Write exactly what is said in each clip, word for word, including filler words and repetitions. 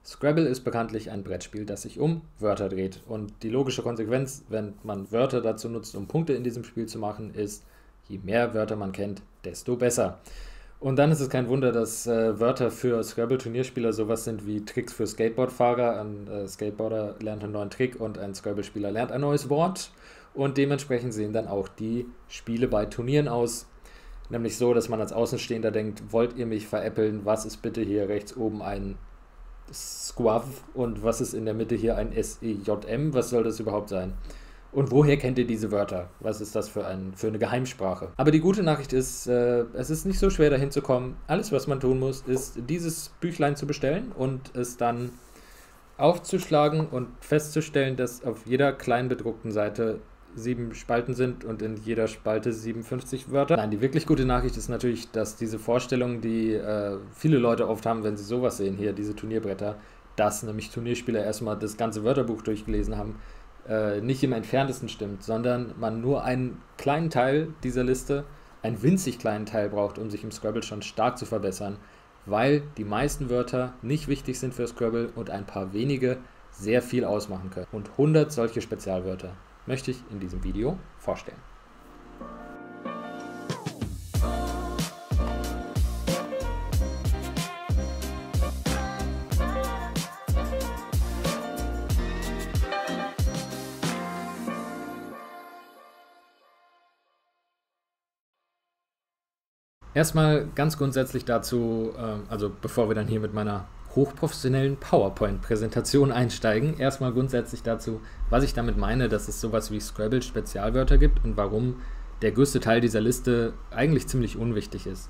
Scrabble ist bekanntlich ein Brettspiel, das sich um Wörter dreht. Und die logische Konsequenz, wenn man Wörter dazu nutzt, um Punkte in diesem Spiel zu machen, ist, je mehr Wörter man kennt, desto besser. Und dann ist es kein Wunder, dass äh, Wörter für Scrabble-Turnierspieler sowas sind wie Tricks für Skateboardfahrer. Ein äh, Skateboarder lernt einen neuen Trick und ein Scrabble-Spieler lernt ein neues Wort. Und dementsprechend sehen dann auch die Spiele bei Turnieren aus. Nämlich so, dass man als Außenstehender denkt, wollt ihr mich veräppeln? Was ist bitte hier rechts oben ein Squav und was ist in der Mitte hier ein S E J M? Was soll das überhaupt sein? Und woher kennt ihr diese Wörter? Was ist das für, ein, für eine Geheimsprache? Aber die gute Nachricht ist, äh, es ist nicht so schwer dahin zu kommen. Alles, was man tun muss, ist dieses Büchlein zu bestellen und es dann aufzuschlagen und festzustellen, dass auf jeder klein bedruckten Seite sieben Spalten sind und in jeder Spalte siebenundfünfzig Wörter. Nein, die wirklich gute Nachricht ist natürlich, dass diese Vorstellung, die äh, viele Leute oft haben, wenn sie sowas sehen, hier diese Turnierbretter, dass nämlich Turnierspieler erstmal das ganze Wörterbuch durchgelesen haben, äh, nicht im Entferntesten stimmt, sondern man nur einen kleinen Teil dieser Liste, einen winzig kleinen Teil braucht, um sich im Scrabble schon stark zu verbessern, weil die meisten Wörter nicht wichtig sind für Scrabble und ein paar wenige sehr viel ausmachen können. Und hundert solche Spezialwörter möchte ich in diesem Video vorstellen. Erstmal ganz grundsätzlich dazu, also bevor wir dann hier mit meiner hochprofessionellen PowerPoint-Präsentation einsteigen. Erstmal grundsätzlich dazu, was ich damit meine, dass es sowas wie Scrabble-Spezialwörter gibt und warum der größte Teil dieser Liste eigentlich ziemlich unwichtig ist.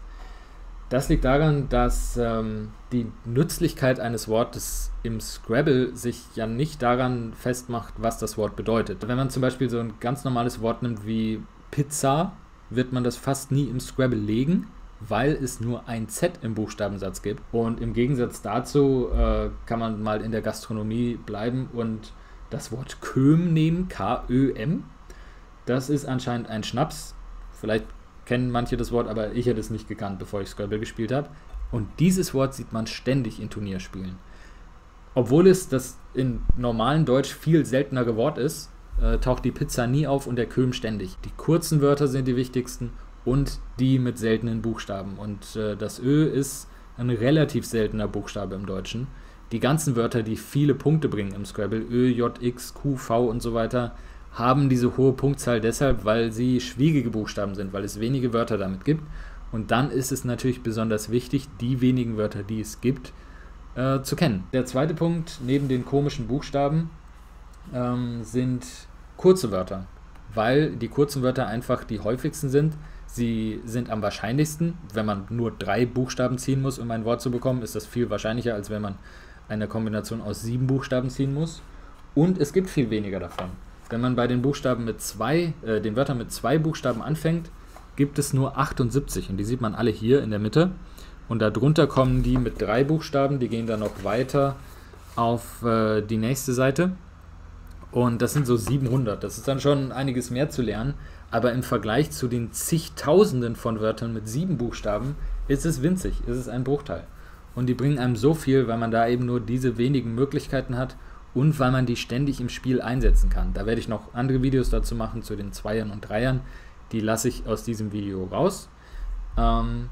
Das liegt daran, dass ähm, die Nützlichkeit eines Wortes im Scrabble sich ja nicht daran festmacht, was das Wort bedeutet. Wenn man zum Beispiel so ein ganz normales Wort nimmt wie Pizza, wird man das fast nie im Scrabble legen, weil es nur ein Z im Buchstabensatz gibt. Und im Gegensatz dazu äh, kann man mal in der Gastronomie bleiben und das Wort Köm nehmen, K Ö M. Das ist anscheinend ein Schnaps. Vielleicht kennen manche das Wort, aber ich hätte es nicht gekannt, bevor ich Scrabble gespielt habe. Und dieses Wort sieht man ständig in Turnierspielen. Obwohl es das in normalen Deutsch viel seltenere Wort ist, äh, taucht die Pizza nie auf und der Köm ständig. Die kurzen Wörter sind die wichtigsten und die mit seltenen Buchstaben. Und äh, das Ö ist ein relativ seltener Buchstabe im Deutschen. Die ganzen Wörter, die viele Punkte bringen im Scrabble, Ö, J, X, Q, V und so weiter, haben diese hohe Punktzahl deshalb, weil sie schwierige Buchstaben sind, weil es wenige Wörter damit gibt. Und dann ist es natürlich besonders wichtig, die wenigen Wörter, die es gibt, äh, zu kennen. Der zweite Punkt, neben den komischen Buchstaben, ähm, sind kurze Wörter, weil die kurzen Wörter einfach die häufigsten sind. Sie sind am wahrscheinlichsten. Wenn man nur drei Buchstaben ziehen muss, um ein Wort zu bekommen, ist das viel wahrscheinlicher, als wenn man eine Kombination aus sieben Buchstaben ziehen muss. Und es gibt viel weniger davon. Wenn man bei den Buchstaben mit zwei, äh, den Wörtern mit zwei Buchstaben anfängt, gibt es nur achtundsiebzig. Und die sieht man alle hier in der Mitte. Und darunter kommen die mit drei Buchstaben. Die gehen dann noch weiter auf äh, die nächste Seite. Und das sind so siebenhundert. Das ist dann schon einiges mehr zu lernen. Aber im Vergleich zu den zigtausenden von Wörtern mit sieben Buchstaben ist es winzig, ist es ein Bruchteil. Und die bringen einem so viel, weil man da eben nur diese wenigen Möglichkeiten hat und weil man die ständig im Spiel einsetzen kann. Da werde ich noch andere Videos dazu machen, zu den Zweiern und Dreiern. Die lasse ich aus diesem Video raus. Ähm,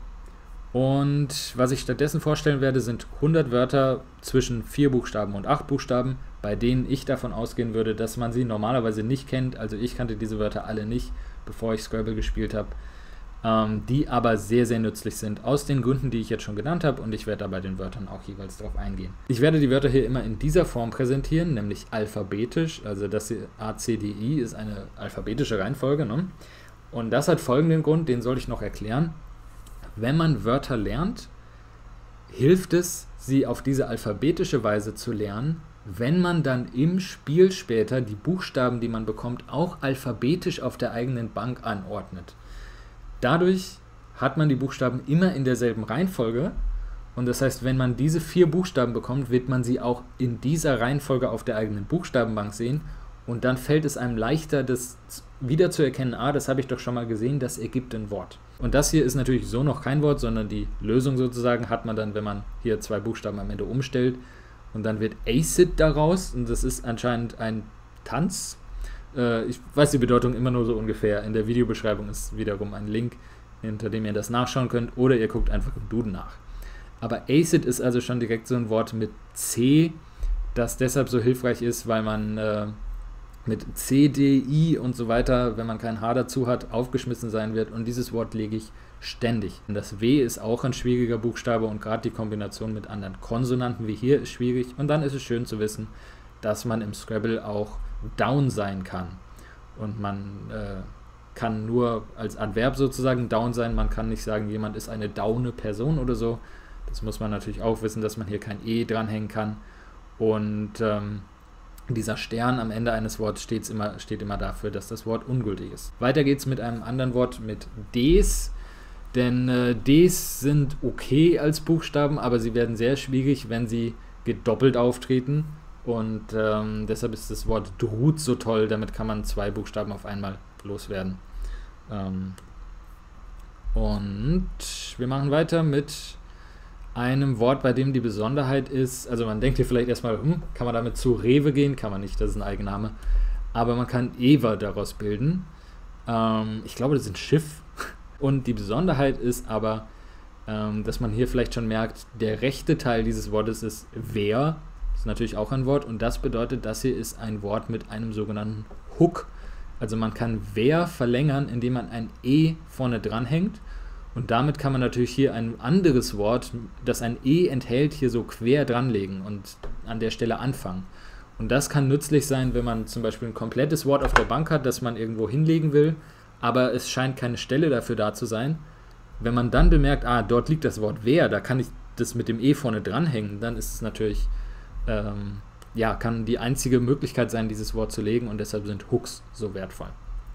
und was ich stattdessen vorstellen werde, sind hundert Wörter zwischen vier Buchstaben und acht Buchstaben, bei denen ich davon ausgehen würde, dass man sie normalerweise nicht kennt. Also ich kannte diese Wörter alle nicht, bevor ich Scrabble gespielt habe, ähm, die aber sehr, sehr nützlich sind, aus den Gründen, die ich jetzt schon genannt habe, und ich werde da bei den Wörtern auch jeweils drauf eingehen. Ich werde die Wörter hier immer in dieser Form präsentieren, nämlich alphabetisch, also das hier A, C, D, I ist eine alphabetische Reihenfolge, ne? Und das hat folgenden Grund, den soll ich noch erklären. Wenn man Wörter lernt, hilft es, sie auf diese alphabetische Weise zu lernen, wenn man dann im Spiel später die Buchstaben, die man bekommt, auch alphabetisch auf der eigenen Bank anordnet. Dadurch hat man die Buchstaben immer in derselben Reihenfolge und das heißt, wenn man diese vier Buchstaben bekommt, wird man sie auch in dieser Reihenfolge auf der eigenen Buchstabenbank sehen und dann fällt es einem leichter, das wieder zu erkennen, ah, das habe ich doch schon mal gesehen, das ergibt ein Wort. Und das hier ist natürlich so noch kein Wort, sondern die Lösung sozusagen hat man dann, wenn man hier zwei Buchstaben am Ende umstellt und dann wird Acid daraus und das ist anscheinend ein Tanz. Äh, ich weiß die Bedeutung immer nur so ungefähr. In der Videobeschreibung ist wiederum ein Link, hinter dem ihr das nachschauen könnt, oder ihr guckt einfach im Duden nach. Aber Acid ist also schon direkt so ein Wort mit C, das deshalb so hilfreich ist, weil man äh, mit C, D, I und so weiter, wenn man kein H dazu hat, aufgeschmissen sein wird, und dieses Wort lege ich ständig. Und das W ist auch ein schwieriger Buchstabe und gerade die Kombination mit anderen Konsonanten wie hier ist schwierig, und dann ist es schön zu wissen, dass man im Scrabble auch down sein kann. Und man äh, kann nur als Adverb sozusagen down sein, man kann nicht sagen, jemand ist eine daune Person oder so. Das muss man natürlich auch wissen, dass man hier kein E dranhängen kann. Und ähm, dieser Stern am Ende eines Wortes steht immer, steht immer dafür, dass das Wort ungültig ist. Weiter geht es mit einem anderen Wort, mit Ds. Denn äh, Ds sind okay als Buchstaben, aber sie werden sehr schwierig, wenn sie gedoppelt auftreten. Und ähm, deshalb ist das Wort Drut so toll, damit kann man zwei Buchstaben auf einmal loswerden. Ähm, und wir machen weiter mit einem Wort, bei dem die Besonderheit ist, also man denkt hier vielleicht erstmal, hm, kann man damit zu Rewe gehen? Kann man nicht, das ist ein Eigenname. Aber man kann Ewer daraus bilden. Ähm, ich glaube, das ist ein Schiff. Und die Besonderheit ist aber, ähm, dass man hier vielleicht schon merkt, der rechte Teil dieses Wortes ist wer. Das ist natürlich auch ein Wort. Und das bedeutet, das hier ist ein Wort mit einem sogenannten Hook. Also man kann wer verlängern, indem man ein E vorne dranhängt. Und damit kann man natürlich hier ein anderes Wort, das ein E enthält, hier so quer dranlegen und an der Stelle anfangen. Und das kann nützlich sein, wenn man zum Beispiel ein komplettes Wort auf der Bank hat, das man irgendwo hinlegen will, aber es scheint keine Stelle dafür da zu sein. Wenn man dann bemerkt, ah, dort liegt das Wort wer, da kann ich das mit dem E vorne dranhängen, dann ist es natürlich, ähm, ja, kann die einzige Möglichkeit sein, dieses Wort zu legen, und deshalb sind Hooks so wertvoll.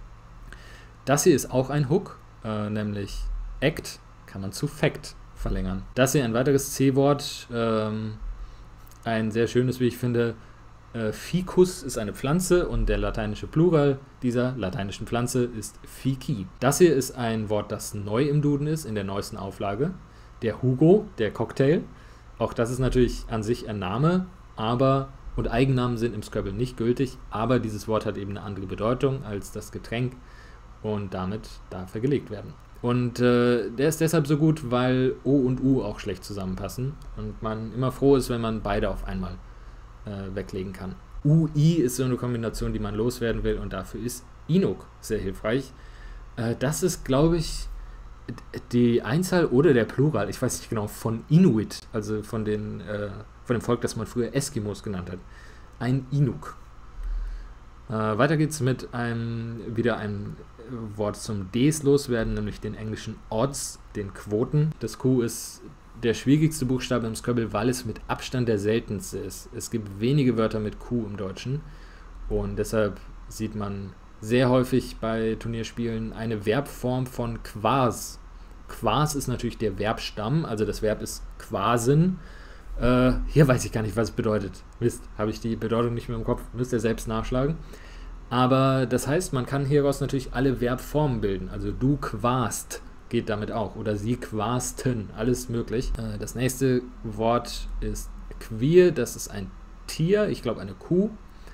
Das hier ist auch ein Hook, äh, nämlich Act kann man zu Fact verlängern. Das hier ein weiteres C-Wort, ähm, ein sehr schönes, wie ich finde. Äh, Ficus ist eine Pflanze und der lateinische Plural dieser lateinischen Pflanze ist Fici. Das hier ist ein Wort, das neu im Duden ist, in der neuesten Auflage. Der Hugo, der Cocktail. Auch das ist natürlich an sich ein Name, aber und Eigennamen sind im Scrabble nicht gültig, aber dieses Wort hat eben eine andere Bedeutung als das Getränk und damit darf er gelegt werden. Und äh, der ist deshalb so gut, weil O und U auch schlecht zusammenpassen und man immer froh ist, wenn man beide auf einmal äh, weglegen kann. U I ist so eine Kombination, die man loswerden will, und dafür ist Inuk sehr hilfreich. Äh, das ist, glaube ich, die Einzahl oder der Plural, ich weiß nicht genau, von Inuit, also von, den, äh, von dem Volk, das man früher Eskimos genannt hat. Ein Inuk. Äh, weiter geht's mit einem, wieder einem Wort zum Ds loswerden, nämlich den englischen Odds, den Quoten. Das Q ist der schwierigste Buchstabe im Scrabble, weil es mit Abstand der seltenste ist. Es gibt wenige Wörter mit Q im Deutschen und deshalb sieht man sehr häufig bei Turnierspielen eine Verbform von quas. Quas ist natürlich der Verbstamm, also das Verb ist quasen. Äh, hier weiß ich gar nicht, was es bedeutet. Mist, habe ich die Bedeutung nicht mehr im Kopf, müsst ihr selbst nachschlagen. Aber das heißt, man kann hieraus natürlich alle Verbformen bilden. Also du quast geht damit auch. Oder sie quasten. Alles möglich. Äh, das nächste Wort ist queer. Das ist ein Tier. Ich glaube eine Kuh.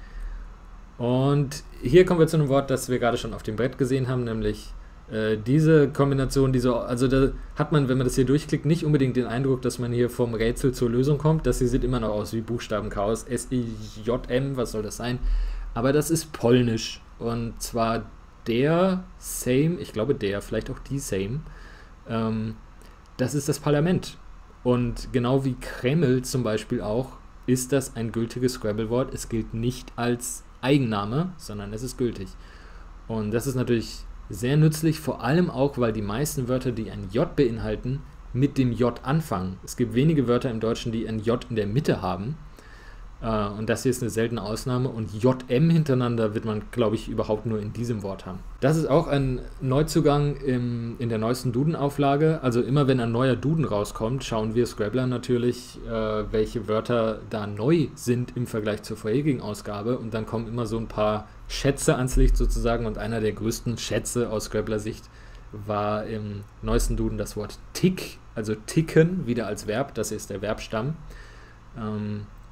Und hier kommen wir zu einem Wort, das wir gerade schon auf dem Brett gesehen haben. Nämlich äh, diese Kombination. Diese, also da hat man, wenn man das hier durchklickt, nicht unbedingt den Eindruck, dass man hier vom Rätsel zur Lösung kommt. Das hier sieht immer noch aus wie Buchstabenchaos. S I J M, was soll das sein? Aber das ist polnisch, und zwar der Sejm, ich glaube der, vielleicht auch die Sejm, ähm, das ist das Parlament. Und genau wie Kreml zum Beispiel auch, ist das ein gültiges Scrabble-Wort. Es gilt nicht als Eigenname, sondern es ist gültig. Und das ist natürlich sehr nützlich, vor allem auch, weil die meisten Wörter, die ein J beinhalten, mit dem J anfangen. Es gibt wenige Wörter im Deutschen, die ein J in der Mitte haben. Und das hier ist eine seltene Ausnahme, und J M hintereinander wird man, glaube ich, überhaupt nur in diesem Wort haben. Das ist auch ein Neuzugang im, in der neuesten Duden-Auflage. Also immer wenn ein neuer Duden rauskommt, schauen wir Scrabbler natürlich, äh, welche Wörter da neu sind im Vergleich zur vorherigen Ausgabe, und dann kommen immer so ein paar Schätze ans Licht sozusagen, und einer der größten Schätze aus Scrabbler-Sicht war im neuesten Duden das Wort Tick, also ticken, wieder als Verb, das ist der Verbstamm. Ähm,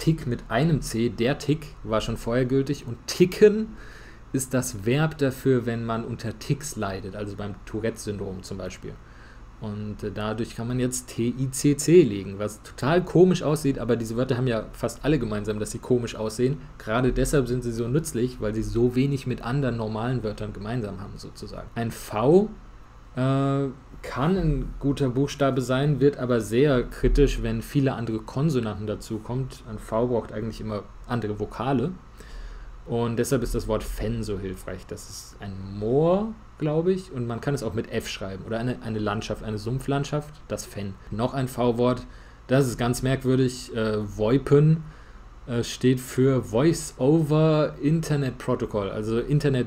Tick mit einem C, der Tick war schon vorher gültig und ticken ist das Verb dafür, wenn man unter Ticks leidet, also beim Tourette-Syndrom zum Beispiel. Und äh, dadurch kann man jetzt T I C C legen, was total komisch aussieht, aber diese Wörter haben ja fast alle gemeinsam, dass sie komisch aussehen. Gerade deshalb sind sie so nützlich, weil sie so wenig mit anderen normalen Wörtern gemeinsam haben, sozusagen. Ein V äh, kann ein guter Buchstabe sein, wird aber sehr kritisch, wenn viele andere Konsonanten dazu kommt. Ein V braucht eigentlich immer andere Vokale. Und deshalb ist das Wort Fen so hilfreich. Das ist ein Moor, glaube ich, und man kann es auch mit F schreiben. Oder eine, eine Landschaft, eine Sumpflandschaft, das Fen. Noch ein V-Wort, das ist ganz merkwürdig. Äh, VoIPen äh, steht für Voice over Internet Protocol, also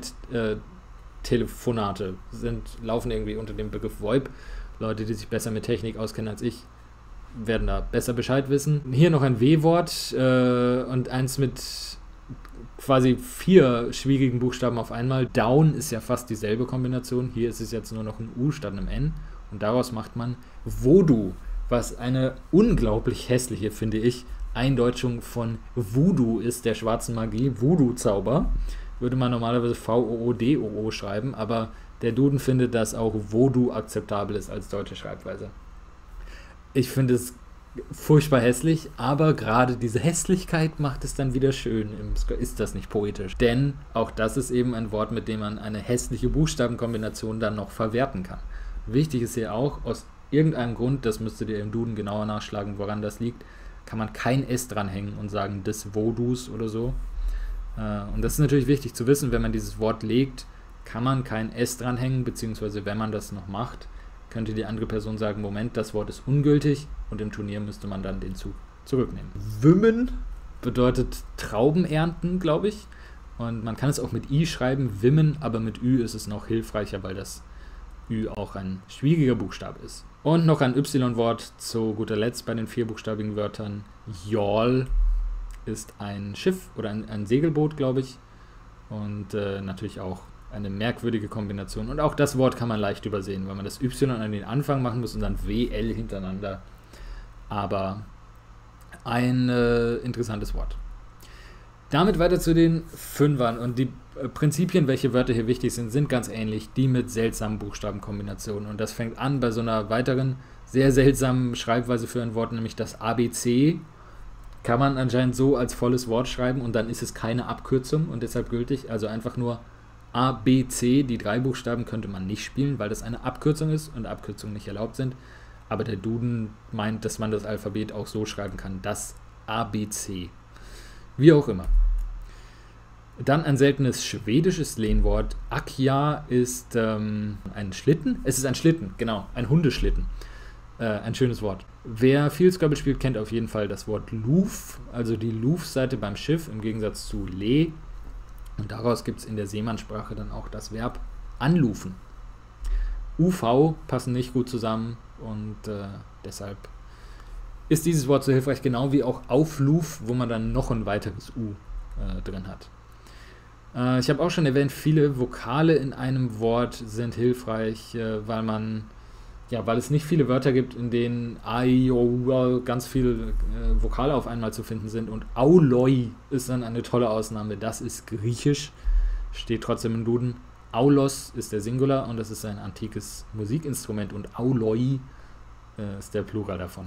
Internet-Telefonate äh, sind, laufen irgendwie unter dem Begriff VoIP. Leute, die sich besser mit Technik auskennen als ich, werden da besser Bescheid wissen. Hier noch ein W-Wort äh, und eins mit quasi vier schwierigen Buchstaben auf einmal. Down ist ja fast dieselbe Kombination. Hier ist es jetzt nur noch ein U statt einem N. Und daraus macht man Voodoo, was eine unglaublich hässliche, finde ich, Eindeutschung von Voodoo ist, der schwarzen Magie. Voodoo-Zauber. Würde man normalerweise V O O D O O schreiben, aber der Duden findet, dass auch Voodoo akzeptabel ist als deutsche Schreibweise. Ich finde es furchtbar hässlich, aber gerade diese Hässlichkeit macht es dann wieder schön. Ist das nicht poetisch? Denn auch das ist eben ein Wort, mit dem man eine hässliche Buchstabenkombination dann noch verwerten kann. Wichtig ist hier auch, aus irgendeinem Grund, das müsstet ihr im Duden genauer nachschlagen, woran das liegt, kann man kein S dranhängen und sagen des Vodus oder so. Und das ist natürlich wichtig zu wissen, wenn man dieses Wort legt, kann man kein S dranhängen, beziehungsweise wenn man das noch macht, könnte die andere Person sagen, Moment, das Wort ist ungültig und im Turnier müsste man dann den Zug zurücknehmen. Wimmen bedeutet Trauben ernten, glaube ich. Und man kann es auch mit I schreiben, Wimmen, aber mit Ü ist es noch hilfreicher, weil das Ü auch ein schwieriger Buchstabe ist. Und noch ein Y-Wort zu guter Letzt bei den vierbuchstabigen Wörtern. Yawl ist ein Schiff oder ein, ein Segelboot, glaube ich. Und äh, natürlich auch eine merkwürdige Kombination. Und auch das Wort kann man leicht übersehen, weil man das Y an den Anfang machen muss und dann W L hintereinander. Aber ein äh, interessantes Wort. Damit weiter zu den Fünfern. Und die äh, Prinzipien, welche Wörter hier wichtig sind, sind ganz ähnlich. Die mit seltsamen Buchstabenkombinationen. Und das fängt an bei so einer weiteren, sehr seltsamen Schreibweise für ein Wort, nämlich das A B C. Kann man anscheinend so als volles Wort schreiben und dann ist es keine Abkürzung und deshalb gültig. Also einfach nur A, B, C, die drei Buchstaben könnte man nicht spielen, weil das eine Abkürzung ist und Abkürzungen nicht erlaubt sind. Aber der Duden meint, dass man das Alphabet auch so schreiben kann, das A B C. Wie auch immer. Dann ein seltenes schwedisches Lehnwort. Akja ist ähm, ein Schlitten. Es ist ein Schlitten, genau, ein Hundeschlitten. Äh, ein schönes Wort. Wer viel Scrabble spielt, kennt auf jeden Fall das Wort Luf, also die Luf-Seite beim Schiff im Gegensatz zu Le. Und daraus gibt es in der Seemannssprache dann auch das Verb anlufen. U V passen nicht gut zusammen und äh, deshalb ist dieses Wort so hilfreich, genau wie auch Aufluf, wo man dann noch ein weiteres U äh, drin hat. Äh, ich habe auch schon erwähnt, viele Vokale in einem Wort sind hilfreich, äh, weil man ja, weil es nicht viele Wörter gibt, in denen A, I, O, U ganz viele äh, Vokale auf einmal zu finden sind. Und Auloi ist dann eine tolle Ausnahme. Das ist griechisch, steht trotzdem im Duden. Aulos ist der Singular und das ist ein antikes Musikinstrument. Und Auloi äh, ist der Plural davon.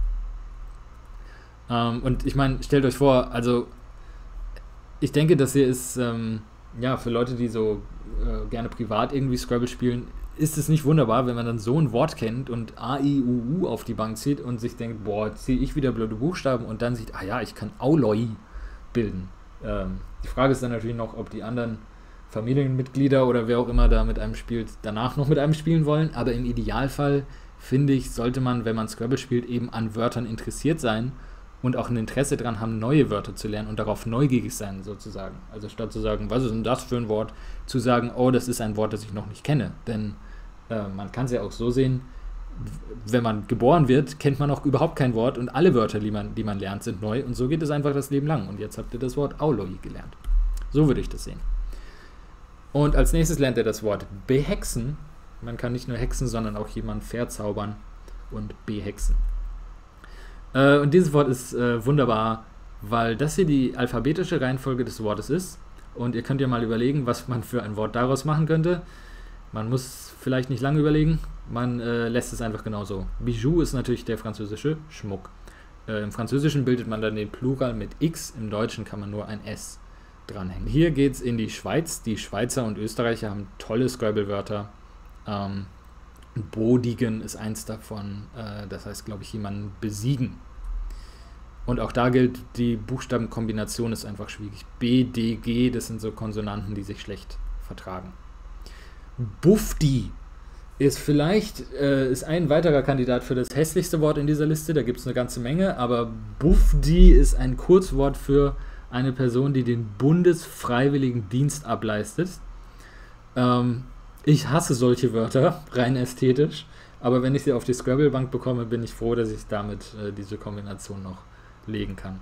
Ähm, und ich meine, stellt euch vor, also ich denke, das hier ist, ähm, ja, für Leute, die so äh, gerne privat irgendwie Scrabble spielen, ist es nicht wunderbar, wenn man dann so ein Wort kennt und A, I, U, U auf die Bank zieht und sich denkt, boah, jetzt ziehe ich wieder blöde Buchstaben und dann sieht, ah ja, ich kann Auloi bilden. Ähm, die Frage ist dann natürlich noch, ob die anderen Familienmitglieder oder wer auch immer da mit einem spielt, danach noch mit einem spielen wollen, aber im Idealfall, finde ich, sollte man, wenn man Scrabble spielt, eben an Wörtern interessiert sein und auch ein Interesse daran haben, neue Wörter zu lernen und darauf neugierig sein, sozusagen. Also statt zu sagen, was ist denn das für ein Wort, zu sagen, oh, das ist ein Wort, das ich noch nicht kenne. Denn äh, man kann es ja auch so sehen, wenn man geboren wird, kennt man auch überhaupt kein Wort und alle Wörter, die man, die man lernt, sind neu und so geht es einfach das Leben lang. Und jetzt habt ihr das Wort Auloi gelernt. So würde ich das sehen. Und als nächstes lernt ihr das Wort behexen. Man kann nicht nur hexen, sondern auch jemanden verzaubern und behexen. Und dieses Wort ist äh, wunderbar, weil das hier die alphabetische Reihenfolge des Wortes ist. Und ihr könnt ja mal überlegen, was man für ein Wort daraus machen könnte. Man muss vielleicht nicht lange überlegen, man äh, lässt es einfach genauso. Bijou ist natürlich der französische Schmuck. Äh, Im Französischen bildet man dann den Plural mit X, im Deutschen kann man nur ein S dranhängen. Hier geht es in die Schweiz. Die Schweizer und Österreicher haben tolle Scrabble-Wörter. Ähm, Bodigen ist eins davon, äh, das heißt, glaube ich, jemanden besiegen. Und auch da gilt, die Buchstabenkombination ist einfach schwierig. B, D, G, das sind so Konsonanten, die sich schlecht vertragen. Bufdi ist vielleicht äh, ist ein weiterer Kandidat für das hässlichste Wort in dieser Liste. Da gibt es eine ganze Menge, aber Bufdi ist ein Kurzwort für eine Person, die den Bundesfreiwilligendienst ableistet. Ähm, ich hasse solche Wörter, rein ästhetisch, aber wenn ich sie auf die Scrabble-Bank bekomme, bin ich froh, dass ich damit äh, diese Kombination noch legen kann.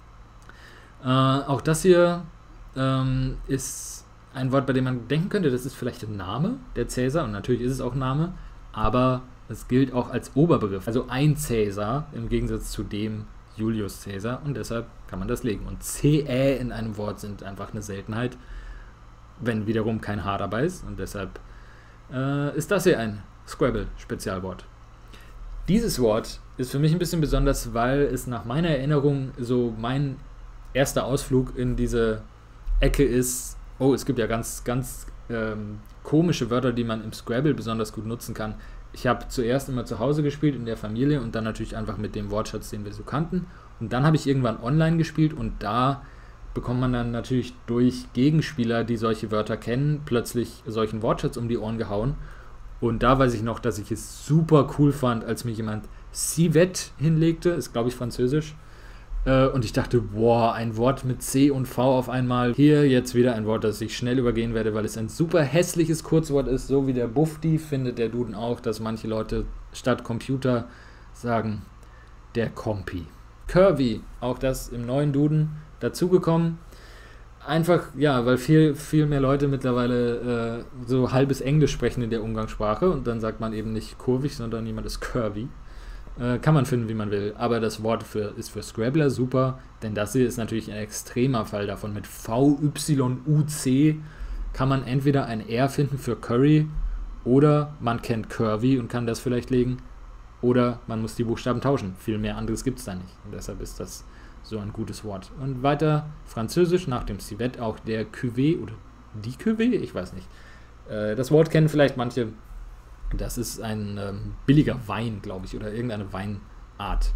Äh, auch das hier ähm, ist ein Wort, bei dem man denken könnte, das ist vielleicht ein Name, der Cäsar, und natürlich ist es auch Name, aber es gilt auch als Oberbegriff, also ein Cäsar im Gegensatz zu dem Julius Cäsar, und deshalb kann man das legen. Und C Ä in einem Wort sind einfach eine Seltenheit, wenn wiederum kein H dabei ist, und deshalb äh, ist das hier ein Scrabble-Spezialwort. Dieses Wort ist für mich ein bisschen besonders, weil es nach meiner Erinnerung so mein erster Ausflug in diese Ecke ist. Oh, es gibt ja ganz, ganz ähm, komische Wörter, die man im Scrabble besonders gut nutzen kann. Ich habe zuerst immer zu Hause gespielt, in der Familie, und dann natürlich einfach mit dem Wortschatz, den wir so kannten. Und dann habe ich irgendwann online gespielt, und da bekommt man dann natürlich durch Gegenspieler, die solche Wörter kennen, plötzlich solchen Wortschatz um die Ohren gehauen. Und da weiß ich noch, dass ich es super cool fand, als mir jemand Civet hinlegte, ist glaube ich französisch. Und ich dachte, boah, ein Wort mit C und V auf einmal. Hier jetzt wieder ein Wort, das ich schnell übergehen werde, weil es ein super hässliches Kurzwort ist, so wie der Bufdi, findet der Duden auch, dass manche Leute statt Computer sagen, der Kompi. Curvy, auch das im neuen Duden dazugekommen. Einfach, ja, weil viel, viel mehr Leute mittlerweile äh, so halbes Englisch sprechen in der Umgangssprache, und dann sagt man eben nicht kurvig, sondern jemand ist curvy. Äh, kann man finden, wie man will, aber das Wort für, ist für Scrabbler super, denn das hier ist natürlich ein extremer Fall davon. Mit V Y U C kann man entweder ein R finden für Curry, oder man kennt Curvy und kann das vielleicht legen, oder man muss die Buchstaben tauschen. Viel mehr anderes gibt es da nicht, und deshalb ist das so ein gutes Wort. Und weiter Französisch, nach dem Civet auch der Cuvée oder die Cuvée, ich weiß nicht. Äh, das Wort kennen vielleicht manche. Das ist ein ähm, billiger Wein, glaube ich, oder irgendeine Weinart.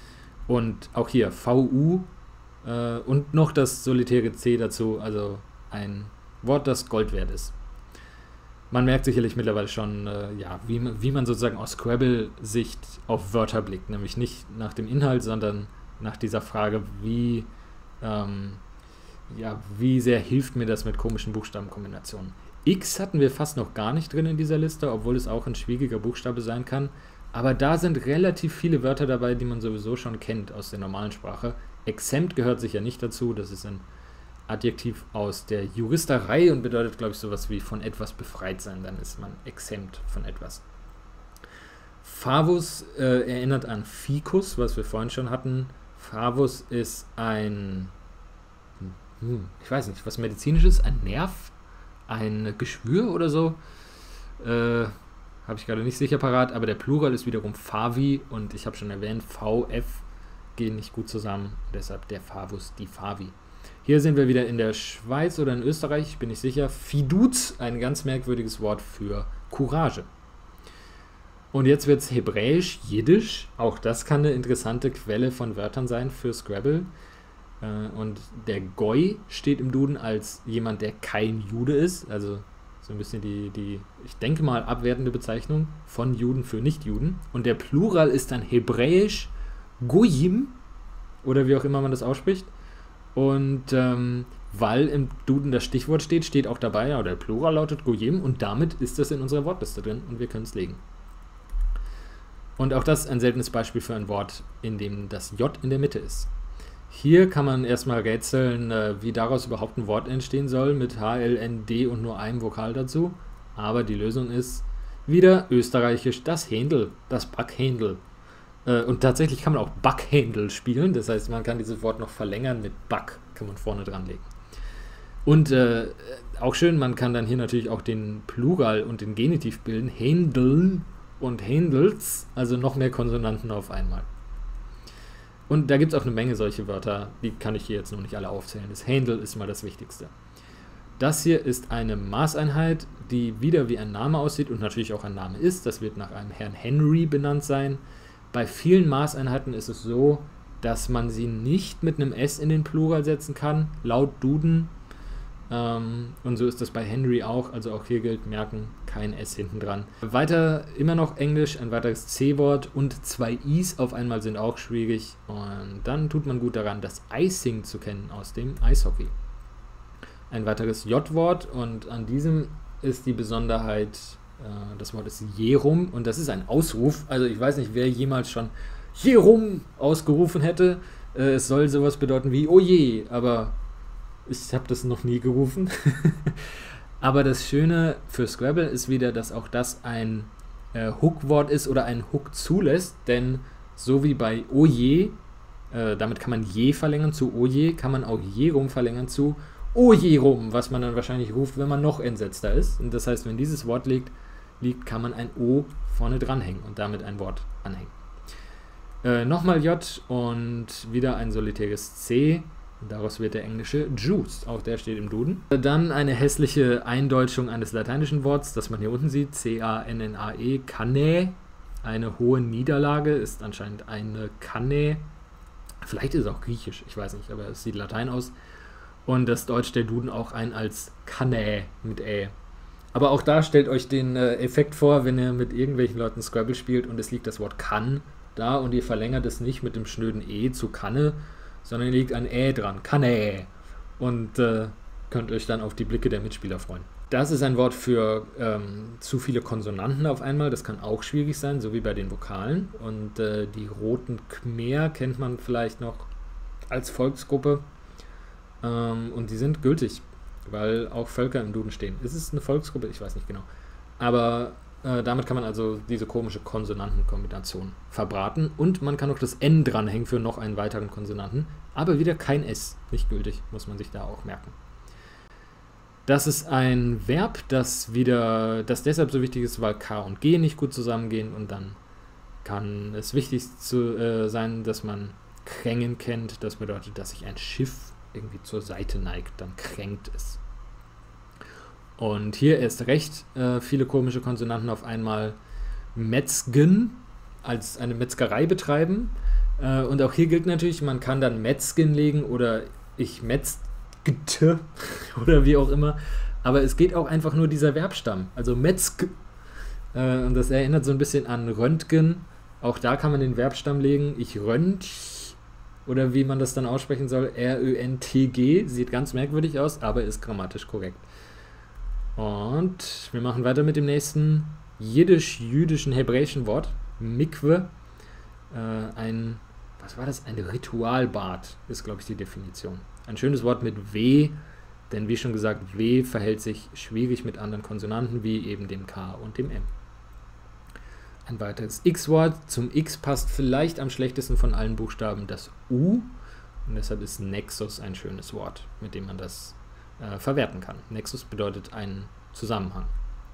Und auch hier V U äh, und noch das solitäre C dazu, also ein Wort, das Gold wert ist. Man merkt sicherlich mittlerweile schon, äh, ja, wie, wie man sozusagen aus Scrabble-Sicht auf Wörter blickt, nämlich nicht nach dem Inhalt, sondern nach dieser Frage, wie, ähm, ja, wie sehr hilft mir das mit komischen Buchstabenkombinationen. X hatten wir fast noch gar nicht drin in dieser Liste, obwohl es auch ein schwieriger Buchstabe sein kann. Aber da sind relativ viele Wörter dabei, die man sowieso schon kennt aus der normalen Sprache. Exempt gehört sicher nicht dazu, das ist ein Adjektiv aus der Juristerei und bedeutet, glaube ich, sowas wie von etwas befreit sein, dann ist man exempt von etwas. Favus äh, erinnert an Ficus, was wir vorhin schon hatten. Favus ist ein, hm, ich weiß nicht, was medizinisches, ein Nerv, ein Geschwür oder so. Äh, habe ich gerade nicht sicher parat, aber der Plural ist wiederum Favi, und ich habe schon erwähnt, V, F gehen nicht gut zusammen, deshalb der Favus, die Favi. Hier sind wir wieder in der Schweiz oder in Österreich, bin ich sicher. Fiduz, ein ganz merkwürdiges Wort für Courage. Und jetzt wird es Hebräisch, Jiddisch. Auch das kann eine interessante Quelle von Wörtern sein für Scrabble. Und der Goy steht im Duden als jemand, der kein Jude ist. Also so ein bisschen die, die, ich denke mal, abwertende Bezeichnung von Juden für Nichtjuden. Und der Plural ist dann Hebräisch Goyim, oder wie auch immer man das ausspricht. Und ähm, weil im Duden das Stichwort steht, steht auch dabei, ja, der Plural lautet Goyim, und damit ist das in unserer Wortliste drin und wir können es legen. Und auch das ein seltenes Beispiel für ein Wort, in dem das J in der Mitte ist. Hier kann man erstmal rätseln, äh, wie daraus überhaupt ein Wort entstehen soll, mit H, L, N, D und nur einem Vokal dazu. Aber die Lösung ist wieder österreichisch, das Händel, das Backhändel. Äh, und tatsächlich kann man auch Bug-Handle spielen. Das heißt, man kann dieses Wort noch verlängern mit Bug, kann man vorne dran legen. Und äh, auch schön, man kann dann hier natürlich auch den Plural und den Genitiv bilden. Händeln und Händels, also noch mehr Konsonanten auf einmal. Und da gibt es auch eine Menge solche Wörter, die kann ich hier jetzt noch nicht alle aufzählen. Das Handle ist mal das Wichtigste. Das hier ist eine Maßeinheit, die wieder wie ein Name aussieht und natürlich auch ein Name ist. Das wird nach einem Herrn Henry benannt sein. Bei vielen Maßeinheiten ist es so, dass man sie nicht mit einem S in den Plural setzen kann, laut Duden. Ähm, und so ist das bei Henry auch. Also auch hier gilt, merken, kein S hinten dran. Weiter immer noch Englisch, ein weiteres C-Wort und zwei Is auf einmal sind auch schwierig. Und dann tut man gut daran, das Icing zu kennen aus dem Eishockey. Ein weiteres J-Wort und an diesem ist die Besonderheit, äh, das Wort ist Jerum und das ist ein Ausruf. Also ich weiß nicht, wer jemals schon Jerum ausgerufen hätte. Äh, es soll sowas bedeuten wie Oje, aber ich habe das noch nie gerufen. Aber das Schöne für Scrabble ist wieder, dass auch das ein äh, Hook-Wort ist oder einen Hook zulässt, denn so wie bei Oje, äh, damit kann man Je verlängern zu Oje, kann man auch Jerum verlängern zu Ojerum, was man dann wahrscheinlich ruft, wenn man noch entsetzter ist. Und das heißt, wenn dieses Wort liegt, liegt kann man ein O vorne dranhängen und damit ein Wort anhängen. Äh, Nochmal J und wieder ein solitäres C. Und daraus wird der englische Juice. Auch der steht im Duden. Dann eine hässliche Eindeutschung eines lateinischen Worts, das man hier unten sieht. C A N N A E. Cannae. Eine hohe Niederlage ist anscheinend eine Kanne. Vielleicht ist es auch griechisch, ich weiß nicht, aber es sieht Latein aus. Und das deutscht der Duden auch ein als Kanä mit Ä. Aber auch da stellt euch den äh, Effekt vor, wenn ihr mit irgendwelchen Leuten Scrabble spielt und es liegt das Wort kann da und ihr verlängert es nicht mit dem schnöden E zu Kanne, sondern ihr liegt ein Ä dran, Kanä. Und äh, könnt euch dann auf die Blicke der Mitspieler freuen. Das ist ein Wort für ähm, zu viele Konsonanten auf einmal. Das kann auch schwierig sein, so wie bei den Vokalen. Und äh, die roten Khmer kennt man vielleicht noch als Volksgruppe. Und die sind gültig, weil auch Völker im Duden stehen. Ist es eine Volksgruppe? Ich weiß nicht genau. Aber äh, damit kann man also diese komische Konsonantenkombination verbraten. Und man kann auch das N dranhängen für noch einen weiteren Konsonanten. Aber wieder kein S. Nicht gültig, muss man sich da auch merken. Das ist ein Verb, das wieder, das deshalb so wichtig ist, weil K und G nicht gut zusammengehen. Und dann kann es wichtig zu, äh, sein, dass man krängen kennt. Das bedeutet, dass sich ein Schiff irgendwie zur Seite neigt, dann kränkt es. Und hier erst recht äh, viele komische Konsonanten auf einmal. Metzgen, als eine Metzgerei betreiben. Äh, und auch hier gilt natürlich, man kann dann Metzgen legen oder ich metzgte oder wie auch immer. Aber es geht auch einfach nur dieser Verbstamm. Also Metzg. Äh, und das erinnert so ein bisschen an Röntgen. Auch da kann man den Verbstamm legen. Ich röntg. Oder wie man das dann aussprechen soll, R Ö N T G, sieht ganz merkwürdig aus, aber ist grammatisch korrekt. Und wir machen weiter mit dem nächsten jiddisch-jüdischen hebräischen Wort, Mikwe. Äh, ein, was war das? Ein Ritualbad ist, glaube ich, die Definition. Ein schönes Wort mit W, denn wie schon gesagt, W verhält sich schwierig mit anderen Konsonanten, wie eben dem K und dem M. Ein weiteres X-Wort. Zum X passt vielleicht am schlechtesten von allen Buchstaben das U. Und deshalb ist Nexus ein schönes Wort, mit dem man das äh, verwerten kann. Nexus bedeutet einen Zusammenhang.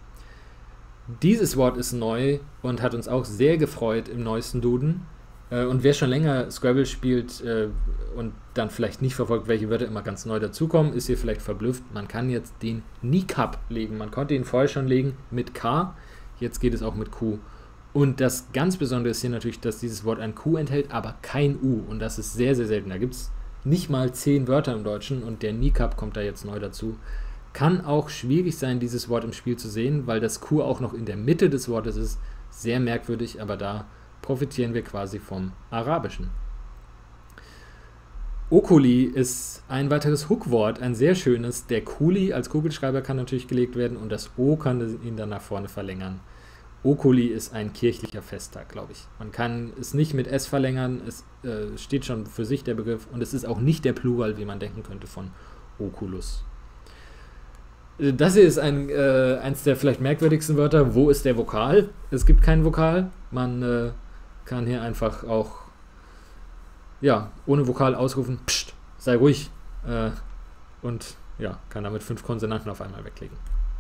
Dieses Wort ist neu und hat uns auch sehr gefreut im neuesten Duden. Äh, und wer schon länger Scrabble spielt äh, und dann vielleicht nicht verfolgt, welche Wörter immer ganz neu dazukommen, ist hier vielleicht verblüfft. Man kann jetzt den Nikab legen. Man konnte ihn vorher schon legen mit K. Jetzt geht es auch mit Q. Und das ganz Besondere ist hier natürlich, dass dieses Wort ein Q enthält, aber kein U. Und das ist sehr, sehr selten. Da gibt es nicht mal zehn Wörter im Deutschen und der Nikab kommt da jetzt neu dazu. Kann auch schwierig sein, dieses Wort im Spiel zu sehen, weil das Q auch noch in der Mitte des Wortes ist. Sehr merkwürdig, aber da profitieren wir quasi vom Arabischen. Okuli ist ein weiteres Hookwort, ein sehr schönes. Der Kuli als Kugelschreiber kann natürlich gelegt werden und das O kann ihn dann nach vorne verlängern. Okuli ist ein kirchlicher Festtag, glaube ich. Man kann es nicht mit S verlängern, es äh, steht schon für sich der Begriff und es ist auch nicht der Plural, wie man denken könnte, von Oculus. Das hier ist ein, äh, eins der vielleicht merkwürdigsten Wörter. Wo ist der Vokal? Es gibt keinen Vokal. Man äh, kann hier einfach auch ja, ohne Vokal ausrufen, pst, sei ruhig, äh, und ja, kann damit fünf Konsonanten auf einmal weglegen.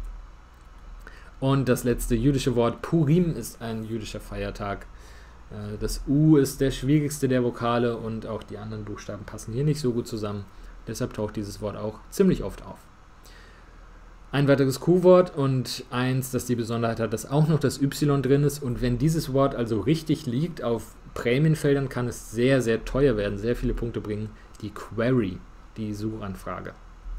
Und das letzte jüdische Wort, Purim, ist ein jüdischer Feiertag. Äh, das U ist der schwierigste der Vokale und auch die anderen Buchstaben passen hier nicht so gut zusammen. Deshalb taucht dieses Wort auch ziemlich oft auf. Ein weiteres Q-Wort und eins, das die Besonderheit hat, dass auch noch das Y drin ist. Und wenn dieses Wort also richtig liegt auf Prämienfeldern, kann es sehr, sehr teuer werden, sehr viele Punkte bringen. Die Query, die Suchanfrage.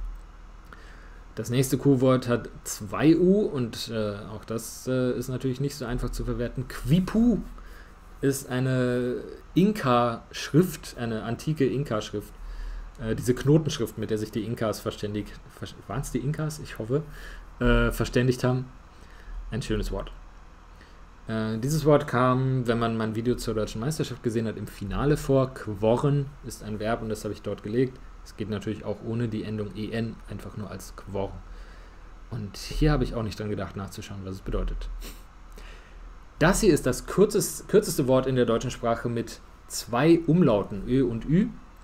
Das nächste Q-Wort hat zwei U und äh, auch das äh, ist natürlich nicht so einfach zu verwerten. Quipu ist eine Inka-Schrift, eine antike Inka-Schrift. Äh, diese Knotenschrift, mit der sich die Inkas verständigt, ver waren es die Inkas? Ich hoffe, äh, verständigt haben. Ein schönes Wort. Äh, dieses Wort kam, wenn man mein Video zur Deutschen Meisterschaft gesehen hat, im Finale vor. Quorren ist ein Verb und das habe ich dort gelegt. Es geht natürlich auch ohne die Endung en, einfach nur als Quor. Und hier habe ich auch nicht dran gedacht, nachzuschauen, was es bedeutet. Das hier ist das kürzest, kürzeste Wort in der deutschen Sprache mit zwei Umlauten, Ö und Ü.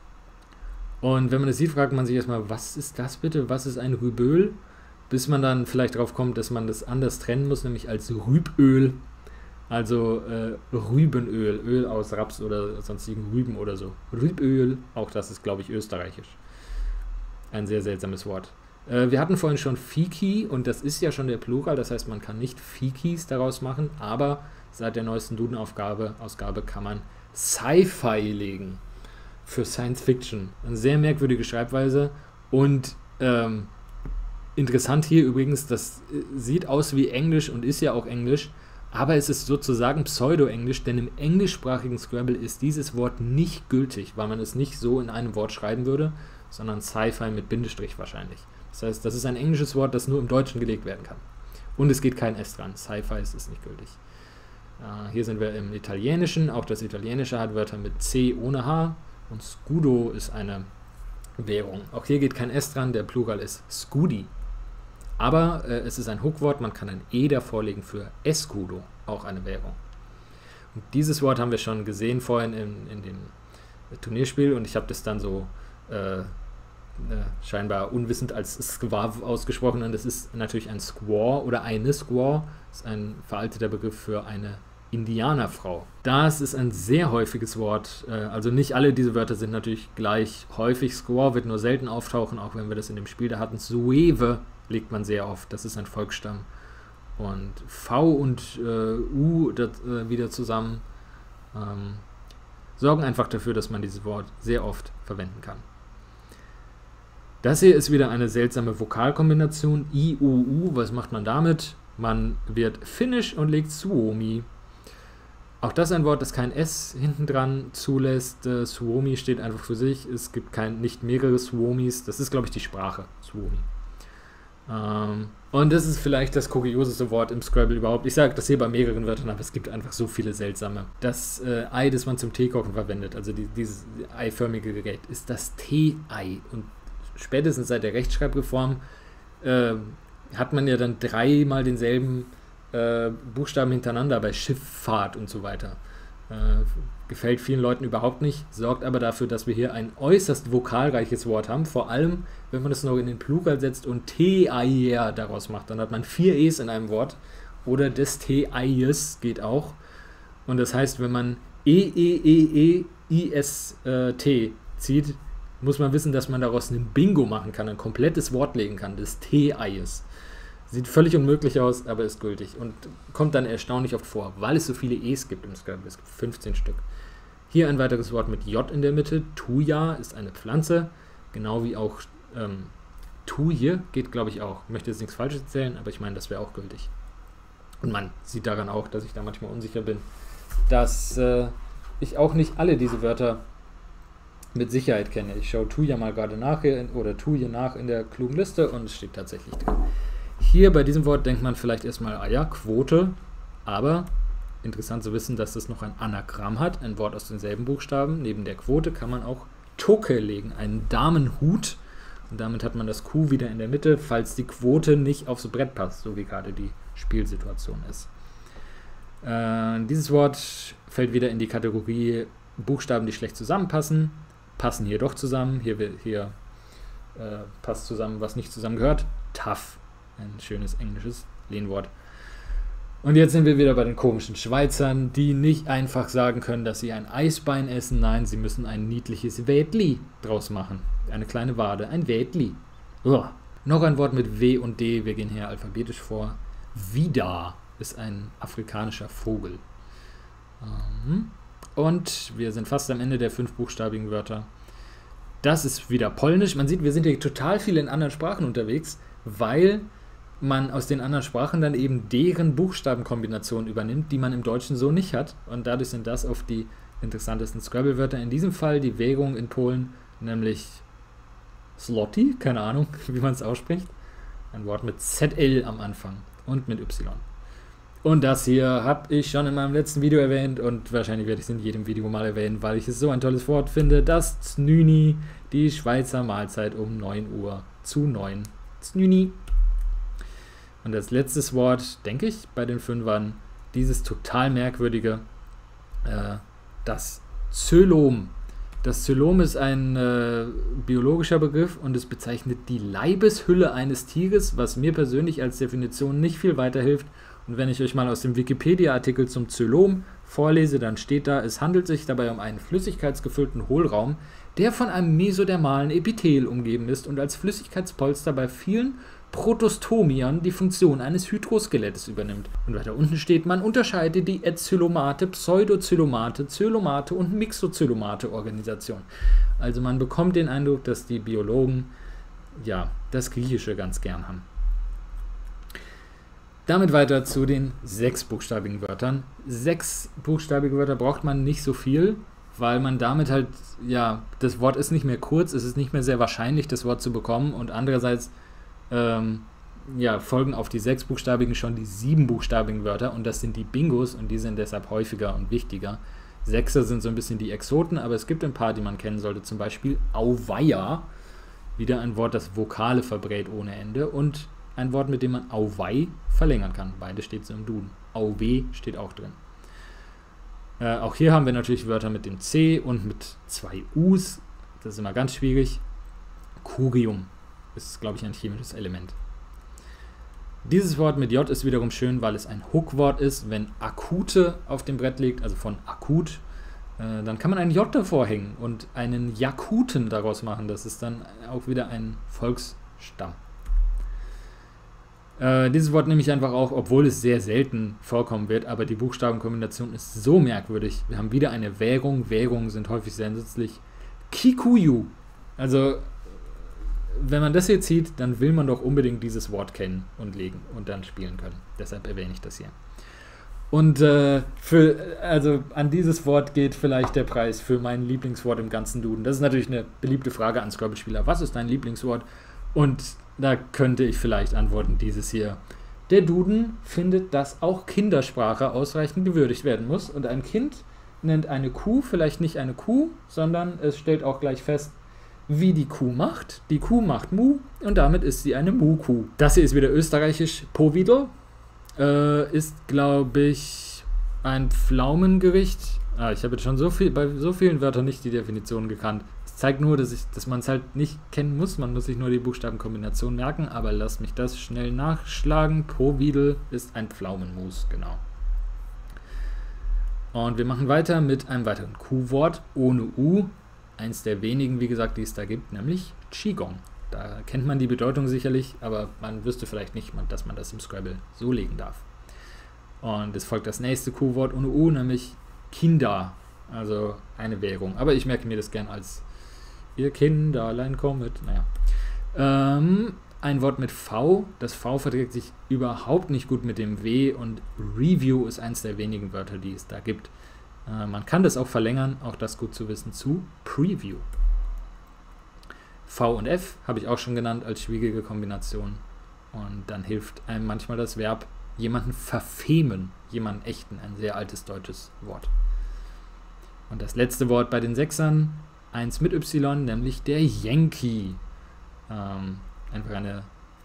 Und wenn man das sieht, fragt man sich erstmal, was ist das bitte? Was ist ein Rüböl? Bis man dann vielleicht drauf kommt, dass man das anders trennen muss, nämlich als Rüböl. Also äh, Rübenöl, Öl aus Raps oder sonstigen Rüben oder so. Rüböl, auch das ist, glaube ich, österreichisch. Ein sehr seltsames Wort. Äh, wir hatten vorhin schon Fiki und das ist ja schon der Plural, das heißt, man kann nicht Fikis daraus machen, aber seit der neuesten Duden-Ausgabe Ausgabe kann man Sci-Fi legen für Science Fiction. Eine sehr merkwürdige Schreibweise und ähm, interessant hier übrigens, das sieht aus wie Englisch und ist ja auch Englisch, aber es ist sozusagen Pseudo-Englisch, denn im englischsprachigen Scrabble ist dieses Wort nicht gültig, weil man es nicht so in einem Wort schreiben würde, sondern Sci-Fi mit Bindestrich wahrscheinlich. Das heißt, das ist ein englisches Wort, das nur im Deutschen gelegt werden kann. Und es geht kein S dran. Sci-Fi ist es nicht gültig. Äh, hier sind wir im Italienischen. Auch das Italienische hat Wörter mit C ohne H. Und Scudo ist eine Währung. Auch hier geht kein S dran, der Plural ist Scudi. Aber äh, es ist ein Hookwort, man kann ein E davor legen für Escudo, auch eine Währung. Und dieses Wort haben wir schon gesehen vorhin in, in dem Turnierspiel und ich habe das dann so äh, äh, scheinbar unwissend als Squaw ausgesprochen und das ist natürlich ein Squaw oder eine Squaw, das ist ein veralteter Begriff für eine Indianerfrau. Das ist ein sehr häufiges Wort, äh, also nicht alle diese Wörter sind natürlich gleich häufig. Squaw wird nur selten auftauchen, auch wenn wir das in dem Spiel da hatten. Sueve legt man sehr oft, das ist ein Volksstamm. Und V und äh, U das, äh, wieder zusammen ähm, sorgen einfach dafür, dass man dieses Wort sehr oft verwenden kann. Das hier ist wieder eine seltsame Vokalkombination, I, U, U. Was macht man damit? Man wird finnisch und legt Suomi. Auch das ein Wort, das kein S hinten dran zulässt. Äh, Suomi steht einfach für sich. Es gibt kein, nicht mehrere Suomis. Das ist, glaube ich, die Sprache. Suomi. Ähm, und das ist vielleicht das kurioseste Wort im Scrabble überhaupt. Ich sage das hier bei mehreren Wörtern, aber es gibt einfach so viele seltsame. Das äh, Ei, das man zum Teekochen verwendet, also die, dieses eiförmige Gerät, ist das Tee-Ei. Und spätestens seit der Rechtschreibreform äh, hat man ja dann dreimal denselben äh, Buchstaben hintereinander bei Schifffahrt und so weiter. Äh, gefällt vielen Leuten überhaupt nicht, sorgt aber dafür, dass wir hier ein äußerst vokalreiches Wort haben, vor allem, wenn man es noch in den Plural setzt und T-Eier daraus macht, dann hat man vier E's in einem Wort oder des T-Eies geht auch und das heißt, wenn man E-E-E-E-I-S-T zieht, muss man wissen, dass man daraus ein Bingo machen kann, ein komplettes Wort legen kann, des T-Eies. Sieht völlig unmöglich aus, aber ist gültig und kommt dann erstaunlich oft vor, weil es so viele E's gibt im Scrabble. Es gibt fünfzehn Stück. Hier ein weiteres Wort mit J in der Mitte. Thuja ist eine Pflanze, genau wie auch ähm, Thuje geht, glaube ich, auch. Ich möchte jetzt nichts Falsches erzählen, aber ich meine, das wäre auch gültig. Und man sieht daran auch, dass ich da manchmal unsicher bin, dass äh, ich auch nicht alle diese Wörter mit Sicherheit kenne. Ich schaue Thuja mal gerade nach hier, oder Thuje nach in der klugen Liste und es steht tatsächlich drin. Hier bei diesem Wort denkt man vielleicht erstmal, ah ja, Quote, aber interessant zu wissen, dass das noch ein Anagramm hat, ein Wort aus denselben Buchstaben. Neben der Quote kann man auch Toke legen, einen Damenhut. Und damit hat man das Q wieder in der Mitte, falls die Quote nicht aufs Brett passt, so wie gerade die Spielsituation ist. Äh, dieses Wort fällt wieder in die Kategorie Buchstaben, die schlecht zusammenpassen. Passen hier doch zusammen. Hier, hier äh, passt zusammen, was nicht zusammengehört. Tough. Ein schönes englisches Lehnwort. Und jetzt sind wir wieder bei den komischen Schweizern, die nicht einfach sagen können, dass sie ein Eisbein essen. Nein, sie müssen ein niedliches Wädli draus machen. Eine kleine Wade, ein Wädli. Uah. Noch ein Wort mit W und D, wir gehen hier alphabetisch vor. Vida ist ein afrikanischer Vogel. Und wir sind fast am Ende der fünfbuchstabigen Wörter. Das ist wieder Polnisch. Man sieht, wir sind hier total viel in anderen Sprachen unterwegs, weil man aus den anderen Sprachen dann eben deren Buchstabenkombinationen übernimmt, die man im Deutschen so nicht hat. Und dadurch sind das oft die interessantesten Scrabble-Wörter. In diesem Fall die Währung in Polen, nämlich Zloty, keine Ahnung, wie man es ausspricht. Ein Wort mit Z L am Anfang und mit Y. Und das hier habe ich schon in meinem letzten Video erwähnt und wahrscheinlich werde ich es in jedem Video mal erwähnen, weil ich es so ein tolles Wort finde. Das Znüni, die Schweizer Mahlzeit um neun Uhr zu neun. Znüni. Und als letztes Wort, denke ich, bei den Fünfern, dieses total merkwürdige, äh, das Zölom. Das Zölom ist ein äh, biologischer Begriff und es bezeichnet die Leibeshülle eines Tieres, was mir persönlich als Definition nicht viel weiterhilft. Und wenn ich euch mal aus dem Wikipedia-Artikel zum Zölom vorlese, dann steht da, es handelt sich dabei um einen flüssigkeitsgefüllten Hohlraum, der von einem mesodermalen Epithel umgeben ist und als Flüssigkeitspolster bei vielen Protostomiern die Funktion eines Hydroskeletts übernimmt. Und weiter unten steht, man unterscheidet die Eczylomate, Pseudozylomate, Zölomate und Mixozylomate-Organisation. Also man bekommt den Eindruck, dass die Biologen ja das Griechische ganz gern haben. Damit weiter zu den sechsbuchstabigen Wörtern. Sechsbuchstabige Wörter braucht man nicht so viel, weil man damit halt, ja, das Wort ist nicht mehr kurz, es ist nicht mehr sehr wahrscheinlich, das Wort zu bekommen und andererseits ähm, ja, folgen auf die sechsbuchstabigen schon die siebenbuchstabigen Wörter und das sind die Bingos und die sind deshalb häufiger und wichtiger. Sechser sind so ein bisschen die Exoten, aber es gibt ein paar, die man kennen sollte, zum Beispiel Auweia, wieder ein Wort, das Vokale verbrät ohne Ende und ein Wort, mit dem man Auwei verlängern kann. Beide steht so im Duden. Auwe steht auch drin. Äh, auch hier haben wir natürlich Wörter mit dem C und mit zwei U's. Das ist immer ganz schwierig. Curium ist, glaube ich, ein chemisches Element. Dieses Wort mit J ist wiederum schön, weil es ein Hookwort ist. Wenn akute auf dem Brett liegt, also von akut, äh, dann kann man ein J davor hängen und einen Jakuten daraus machen. Das ist dann auch wieder ein Volksstamm. Äh, dieses Wort nehme ich einfach auch, obwohl es sehr selten vorkommen wird, aber die Buchstabenkombination ist so merkwürdig. Wir haben wieder eine Währung. Währungen sind häufig sehr nützlich. Kikuyu. Also, wenn man das hier zieht, dann will man doch unbedingt dieses Wort kennen und legen und dann spielen können. Deshalb erwähne ich das hier. Und äh, für, also an dieses Wort geht vielleicht der Preis für mein Lieblingswort im ganzen Duden. Das ist natürlich eine beliebte Frage an Scrabble-Spieler. Was ist dein Lieblingswort? Und da könnte ich vielleicht antworten, dieses hier. Der Duden findet, dass auch Kindersprache ausreichend gewürdigt werden muss. Und ein Kind nennt eine Kuh vielleicht nicht eine Kuh, sondern es stellt auch gleich fest, wie die Kuh macht. Die Kuh macht Mu und damit ist sie eine Mu-Kuh. Das hier ist wieder österreichisch. Povidel äh, ist, glaube ich, ein Pflaumengericht. Ah, ich habe jetzt schon so viel, bei so vielen Wörtern nicht die Definition gekannt. Zeigt nur, dass, ich, dass man es halt nicht kennen muss. Man muss sich nur die Buchstabenkombination merken, aber lasst mich das schnell nachschlagen. Povidel ist ein Pflaumenmus, genau. Und wir machen weiter mit einem weiteren Q-Wort ohne U. Eins der wenigen, wie gesagt, die es da gibt, nämlich Qigong. Da kennt man die Bedeutung sicherlich, aber man wüsste vielleicht nicht, dass man das im Scrabble so legen darf. Und es folgt das nächste Q-Wort ohne U, nämlich Kinder, also eine Währung. Aber ich merke mir das gern als ihr Kinderlein kommet. Naja. Ähm, ein Wort mit V. Das V verträgt sich überhaupt nicht gut mit dem W und Review ist eins der wenigen Wörter, die es da gibt. Äh, man kann das auch verlängern, auch das gut zu wissen, zu Preview. V und F habe ich auch schon genannt als schwierige Kombination. Und dann hilft einem manchmal das Verb jemanden verfemen, jemanden echten, ein sehr altes deutsches Wort. Und das letzte Wort bei den Sechsern, eins mit Y, nämlich der Yankee. Ähm, einfach eine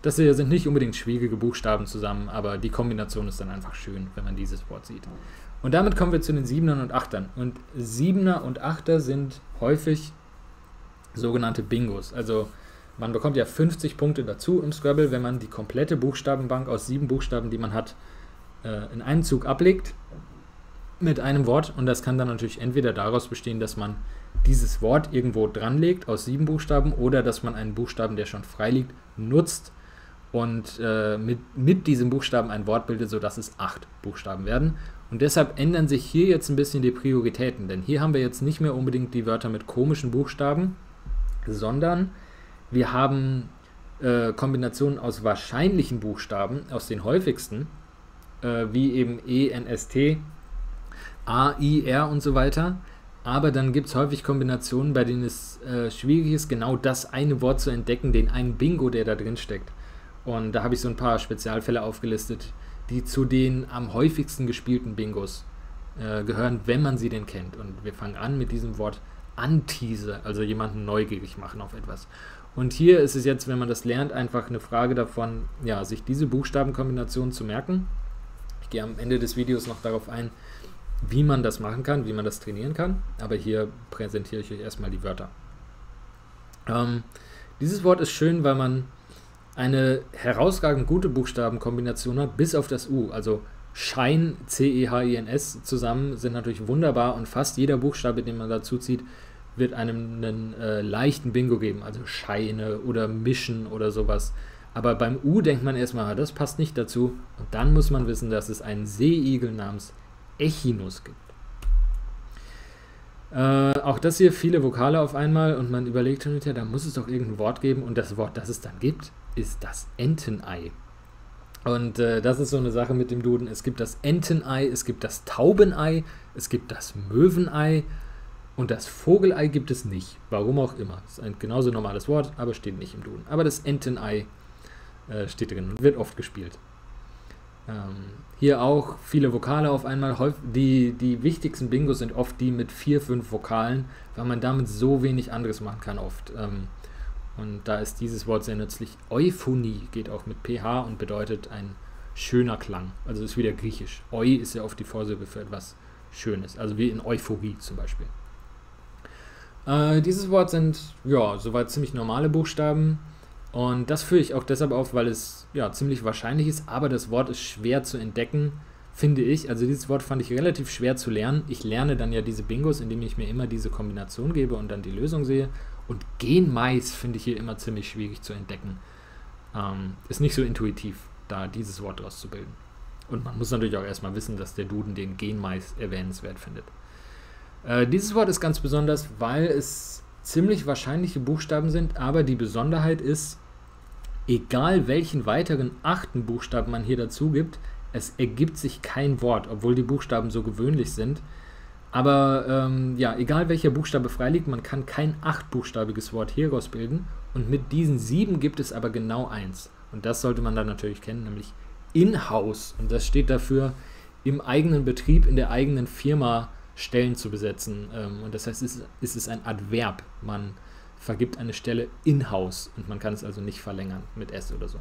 Das hier sind nicht unbedingt schwierige Buchstaben zusammen, aber die Kombination ist dann einfach schön, wenn man dieses Wort sieht. Und damit kommen wir zu den Siebenern und Achtern. Und Siebener und Achter sind häufig sogenannte Bingos. Also man bekommt ja fünfzig Punkte dazu im Scrabble, wenn man die komplette Buchstabenbank aus sieben Buchstaben, die man hat, in einen Zug ablegt mit einem Wort. Und das kann dann natürlich entweder daraus bestehen, dass man dieses Wort irgendwo dran legt aus sieben Buchstaben oder dass man einen Buchstaben, der schon frei liegt, nutzt und äh, mit, mit diesem Buchstaben ein Wort bildet, sodass es acht Buchstaben werden. Und deshalb ändern sich hier jetzt ein bisschen die Prioritäten, denn hier haben wir jetzt nicht mehr unbedingt die Wörter mit komischen Buchstaben, sondern wir haben äh, Kombinationen aus wahrscheinlichen Buchstaben, aus den häufigsten, äh, wie eben E, N, S, T, A, I, R und so weiter. Aber dann gibt es häufig Kombinationen, bei denen es äh, schwierig ist, genau das eine Wort zu entdecken, den einen Bingo, der da drin steckt. Und da habe ich so ein paar Spezialfälle aufgelistet, die zu den am häufigsten gespielten Bingos äh, gehören, wenn man sie denn kennt. Und wir fangen an mit diesem Wort Antease, also jemanden neugierig machen auf etwas. Und hier ist es jetzt, wenn man das lernt, einfach eine Frage davon, ja, sich diese Buchstabenkombination zu merken. Ich gehe am Ende des Videos noch darauf ein, wie man das machen kann, wie man das trainieren kann. Aber hier präsentiere ich euch erstmal die Wörter. Ähm, dieses Wort ist schön, weil man eine herausragend gute Buchstabenkombination hat, bis auf das U. Also Schein, C E H I N S zusammen sind natürlich wunderbar und fast jeder Buchstabe, den man dazu zieht, wird einem einen äh, leichten Bingo geben. Also Scheine oder Mischen oder sowas. Aber beim U denkt man erstmal, das passt nicht dazu. Und dann muss man wissen, dass es einen Seeigel namens Echinus gibt. Äh, auch das hier viele Vokale auf einmal und man überlegt schon wieder, da muss es doch irgendein Wort geben und das Wort, das es dann gibt, ist das Entenei. Und äh, das ist so eine Sache mit dem Duden. Es gibt das Entenei, es gibt das Taubenei, es gibt das Möwenei und das Vogelei gibt es nicht. Warum auch immer. Das ist ein genauso normales Wort, aber steht nicht im Duden. Aber das Entenei äh, steht drin und wird oft gespielt. Ähm, hier auch viele Vokale auf einmal. Die, die wichtigsten Bingos sind oft die mit vier, fünf Vokalen, weil man damit so wenig anderes machen kann oft. Ähm, und da ist dieses Wort sehr nützlich. Euphonie geht auch mit P H und bedeutet ein schöner Klang. Also ist wieder griechisch. Eu ist ja oft die Vorsilbe für etwas Schönes. Also wie in Euphorie zum Beispiel. Äh, dieses Wort sind, ja, soweit ziemlich normale Buchstaben. Und das führe ich auch deshalb auf, weil es ja ziemlich wahrscheinlich ist, aber das Wort ist schwer zu entdecken, finde ich. Also dieses Wort fand ich relativ schwer zu lernen. Ich lerne dann ja diese Bingos, indem ich mir immer diese Kombination gebe und dann die Lösung sehe. Und Genmais finde ich hier immer ziemlich schwierig zu entdecken. Ähm, ist nicht so intuitiv, da dieses Wort auszubilden. Und man muss natürlich auch erstmal wissen, dass der Duden den Genmais erwähnenswert findet. Äh, dieses Wort ist ganz besonders, weil es ziemlich wahrscheinliche Buchstaben sind, aber die Besonderheit ist, egal welchen weiteren achten Buchstaben man hier dazu gibt, es ergibt sich kein Wort, obwohl die Buchstaben so gewöhnlich sind. Aber ähm, ja, egal welcher Buchstabe freiliegt, man kann kein achtbuchstabiges Wort hieraus bilden. Und mit diesen sieben gibt es aber genau eins. Und das sollte man dann natürlich kennen, nämlich In-house. Und das steht dafür, im eigenen Betrieb, in der eigenen Firma Stellen zu besetzen. Ähm, und das heißt, es ist, es ist ein Adverb. Man vergibt eine Stelle in-house und man kann es also nicht verlängern mit S oder so.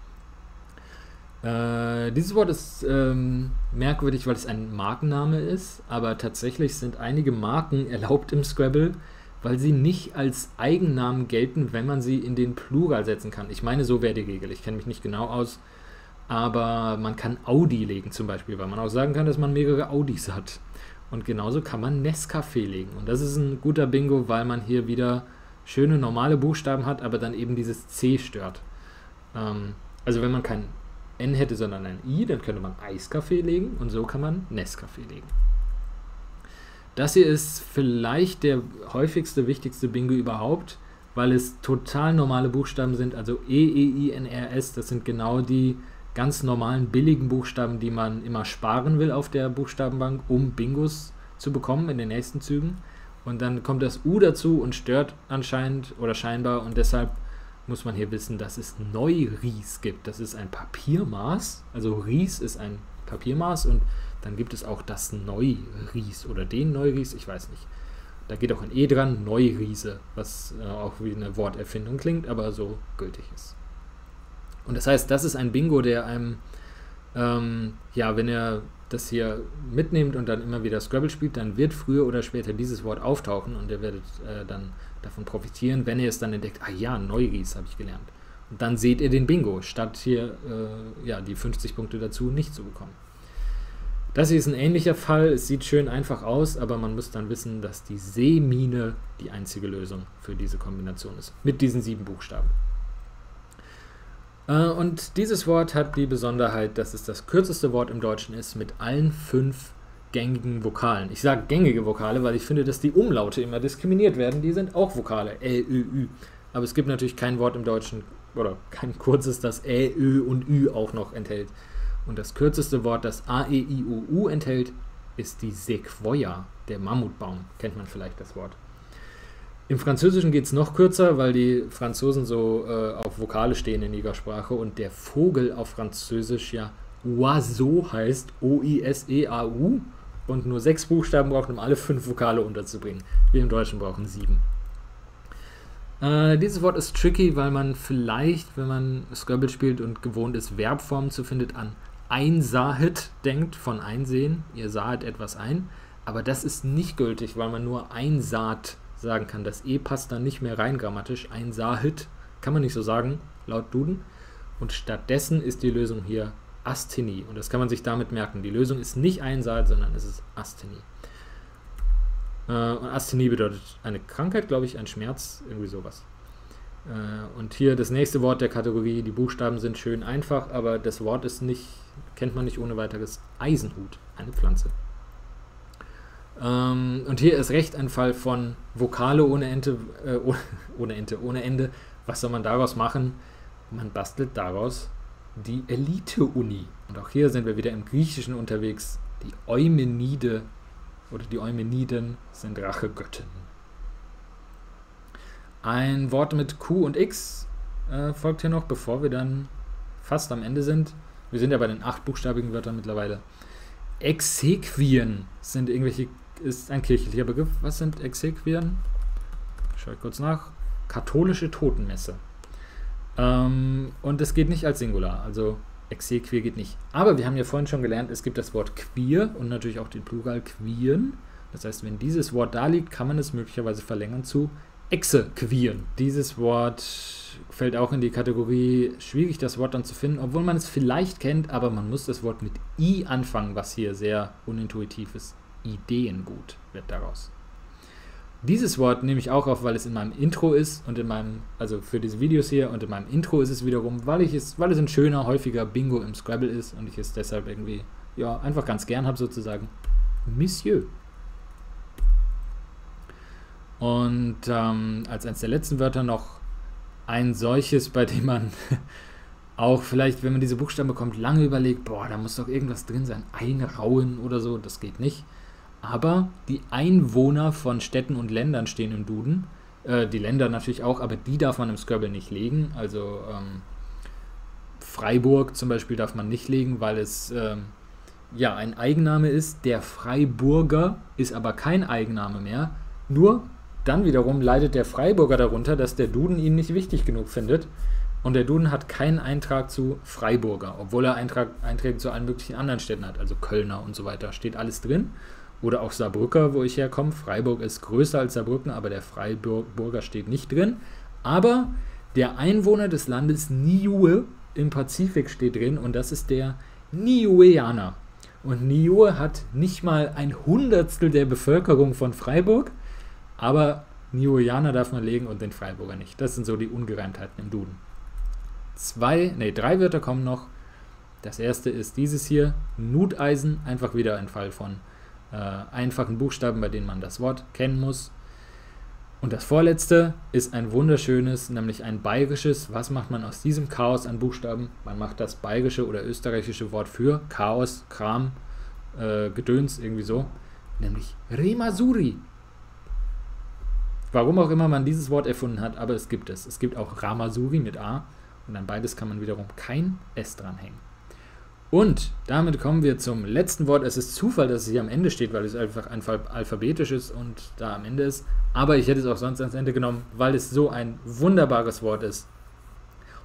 Äh, dieses Wort ist ähm, merkwürdig, weil es ein Markenname ist, aber tatsächlich sind einige Marken erlaubt im Scrabble, weil sie nicht als Eigennamen gelten, wenn man sie in den Plural setzen kann. Ich meine, so wäre die Regel. Ich kenne mich nicht genau aus, aber man kann Audi legen zum Beispiel, weil man auch sagen kann, dass man mehrere Audis hat. Und genauso kann man Nescafé legen. Und das ist ein guter Bingo, weil man hier wieder schöne normale Buchstaben hat, aber dann eben dieses C stört. Ähm, also wenn man kein N hätte, sondern ein I, dann könnte man Eiskaffee legen und so kann man Nescafé legen. Das hier ist vielleicht der häufigste, wichtigste Bingo überhaupt, weil es total normale Buchstaben sind, also E, E, I, N, R, S, das sind genau die ganz normalen, billigen Buchstaben, die man immer sparen will auf der Buchstabenbank, um Bingos zu bekommen in den nächsten Zügen. Und dann kommt das U dazu und stört anscheinend oder scheinbar und deshalb muss man hier wissen, dass es Neuries gibt. Das ist ein Papiermaß, also Ries ist ein Papiermaß und dann gibt es auch das Neuries oder den Neuries, ich weiß nicht. Da geht auch ein E dran, Neuriese, was äh, auch wie eine Worterfindung klingt, aber so gültig ist. Und das heißt, das ist ein Bingo, der einem, ähm, ja, wenn er das hier mitnimmt und dann immer wieder Scrabble spielt, dann wird früher oder später dieses Wort auftauchen und ihr werdet äh, dann davon profitieren, wenn ihr es dann entdeckt, ah ja, Neuries habe ich gelernt. Und dann seht ihr den Bingo, statt hier äh, ja, die fünfzig Punkte dazu nicht zu bekommen. Das hier ist ein ähnlicher Fall, es sieht schön einfach aus, aber man muss dann wissen, dass die Seemine die einzige Lösung für diese Kombination ist, mit diesen sieben Buchstaben. Und dieses Wort hat die Besonderheit, dass es das kürzeste Wort im Deutschen ist mit allen fünf gängigen Vokalen. Ich sage gängige Vokale, weil ich finde, dass die Umlaute immer diskriminiert werden. Die sind auch Vokale, Ä, Ö, Ü. Aber es gibt natürlich kein Wort im Deutschen, oder kein kurzes, das Ä, Ö und Ü auch noch enthält. Und das kürzeste Wort, das A, E, I, O, U enthält, ist die Sequoia, der Mammutbaum. Kennt man vielleicht das Wort. Im Französischen geht es noch kürzer, weil die Franzosen so äh, auf Vokale stehen in ihrer Sprache und der Vogel auf Französisch ja Oiseau heißt, O I S E A U, und nur sechs Buchstaben braucht, um alle fünf Vokale unterzubringen. Wir im Deutschen brauchen sieben. Äh, dieses Wort ist tricky, weil man vielleicht, wenn man Scrabble spielt und gewohnt ist, Verbformen zu finden, an einsahet denkt, von einsehen. Ihr sahet etwas ein, aber das ist nicht gültig, weil man nur einsaht sagen kann. Das E passt dann nicht mehr rein grammatisch. Einsahet kann man nicht so sagen, laut Duden. Und stattdessen ist die Lösung hier Asthenie. Und das kann man sich damit merken. Die Lösung ist nicht Einsaat, sondern es ist Asthenie. Äh, und Asthenie bedeutet eine Krankheit, glaube ich, ein Schmerz, irgendwie sowas. Äh, und hier das nächste Wort der Kategorie. Die Buchstaben sind schön einfach, aber das Wort ist nicht, kennt man nicht ohne weiteres. Eisenhut, eine Pflanze. Ähm, und hier ist recht ein Fall von Vokale ohne Ente, äh, ohne, ohne Ente, ohne Ende. Was soll man daraus machen? Man bastelt daraus die Elite-Uni. Und auch hier sind wir wieder im Griechischen unterwegs. Die Eumenide oder die Eumeniden sind Rachegöttinnen. Ein Wort mit Q und X äh, folgt hier noch, bevor wir dann fast am Ende sind. Wir sind ja bei den achtbuchstabigen Wörtern mittlerweile. Exequien sind irgendwelche, ist ein kirchlicher Begriff. Was sind Exequien? Schau ich kurz nach. Katholische Totenmesse. Ähm, und es geht nicht als Singular, also Exequie geht nicht. Aber wir haben ja vorhin schon gelernt, es gibt das Wort queer und natürlich auch den Plural quien. Das heißt, wenn dieses Wort da liegt, kann man es möglicherweise verlängern zu exequien. Dieses Wort fällt auch in die Kategorie schwierig, das Wort dann zu finden, obwohl man es vielleicht kennt, aber man muss das Wort mit I anfangen, was hier sehr unintuitiv ist. Ideengut wird daraus. Dieses Wort nehme ich auch auf, weil es in meinem Intro ist und in meinem, also für diese Videos hier, und in meinem Intro ist es wiederum, weil ich es, weil es ein schöner, häufiger Bingo im Scrabble ist und ich es deshalb irgendwie, ja, einfach ganz gern habe sozusagen. Monsieur. Und ähm, als eines der letzten Wörter noch ein solches, bei dem man auch vielleicht, wenn man diese Buchstaben bekommt, lange überlegt, boah, da muss doch irgendwas drin sein, Einrauen oder so, das geht nicht. Aber die Einwohner von Städten und Ländern stehen im Duden. Äh, die Länder natürlich auch, aber die darf man im Scrabble nicht legen. Also ähm, Freiburg zum Beispiel darf man nicht legen, weil es ähm, ja ein Eigenname ist. Der Freiburger ist aber kein Eigenname mehr. Nur dann wiederum leidet der Freiburger darunter, dass der Duden ihn nicht wichtig genug findet. Und der Duden hat keinen Eintrag zu Freiburger, obwohl er Eintrag, Einträge zu allen möglichen anderen Städten hat, also Kölner und so weiter. Steht alles drin. Oder auch Saarbrücker, wo ich herkomme. Freiburg ist größer als Saarbrücken, aber der Freiburger steht nicht drin. Aber der Einwohner des Landes Niue im Pazifik steht drin und das ist der Niueaner. Und Niue hat nicht mal ein Hundertstel der Bevölkerung von Freiburg, aber Niueaner darf man legen und den Freiburger nicht. Das sind so die Ungereimtheiten im Duden. Zwei, nee, drei Wörter kommen noch. Das erste ist dieses hier, Nuteisen, einfach wieder ein Fall von Äh, einfachen Buchstaben, bei denen man das Wort kennen muss. Und das vorletzte ist ein wunderschönes, nämlich ein bayerisches. Was macht man aus diesem Chaos an Buchstaben? Man macht das bayerische oder österreichische Wort für Chaos, Kram, äh, Gedöns, irgendwie so, nämlich Remasuri. Warum auch immer man dieses Wort erfunden hat, aber es gibt es. Es gibt auch Ramasuri mit A und an beides kann man wiederum kein S dranhängen. Und damit kommen wir zum letzten Wort. Es ist Zufall, dass es hier am Ende steht, weil es einfach alphabetisch ist und da am Ende ist. Aber ich hätte es auch sonst ans Ende genommen, weil es so ein wunderbares Wort ist.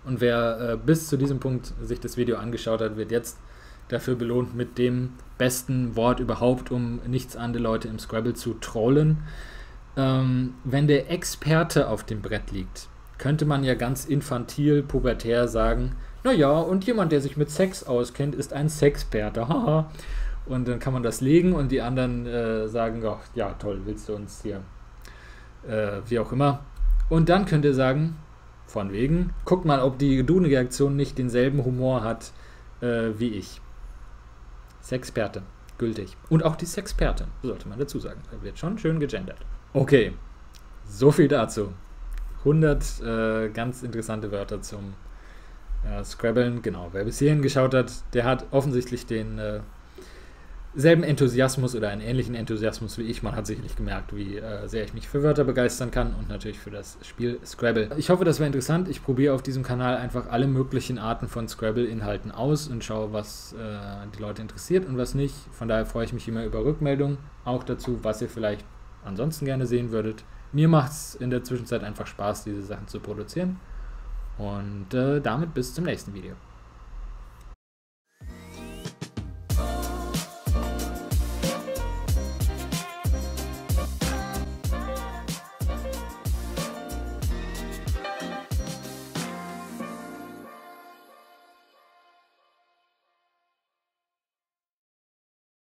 Und wer äh, bis zu diesem Punkt sich das Video angeschaut hat, wird jetzt dafür belohnt mit dem besten Wort überhaupt, um nichts andere Leute im Scrabble zu trollen. Ähm, wenn der Experte auf dem Brett liegt, könnte man ja ganz infantil, pubertär sagen, naja, und jemand, der sich mit Sex auskennt, ist ein Sexperte, haha. Und dann kann man das legen und die anderen äh, sagen, oh, ja toll, willst du uns hier, äh, wie auch immer. Und dann könnt ihr sagen, von wegen, guck mal, ob die Dune-Reaktion nicht denselben Humor hat äh, wie ich. Sexperte, gültig. Und auch die Sexperte, sollte man dazu sagen. Da wird schon schön gegendert. Okay, so viel dazu. hundert äh, ganz interessante Wörter zum äh, Scrabbeln. Genau, wer bis hierhin geschaut hat, der hat offensichtlich den äh, selben Enthusiasmus oder einen ähnlichen Enthusiasmus wie ich. Man hat sicherlich gemerkt, wie äh, sehr ich mich für Wörter begeistern kann und natürlich für das Spiel Scrabble. Ich hoffe, das war interessant. Ich probiere auf diesem Kanal einfach alle möglichen Arten von Scrabble-Inhalten aus und schaue, was äh, die Leute interessiert und was nicht. Von daher freue ich mich immer über Rückmeldungen, auch dazu, was ihr vielleicht ansonsten gerne sehen würdet. Mir macht es in der Zwischenzeit einfach Spaß, diese Sachen zu produzieren. Und äh, damit bis zum nächsten Video.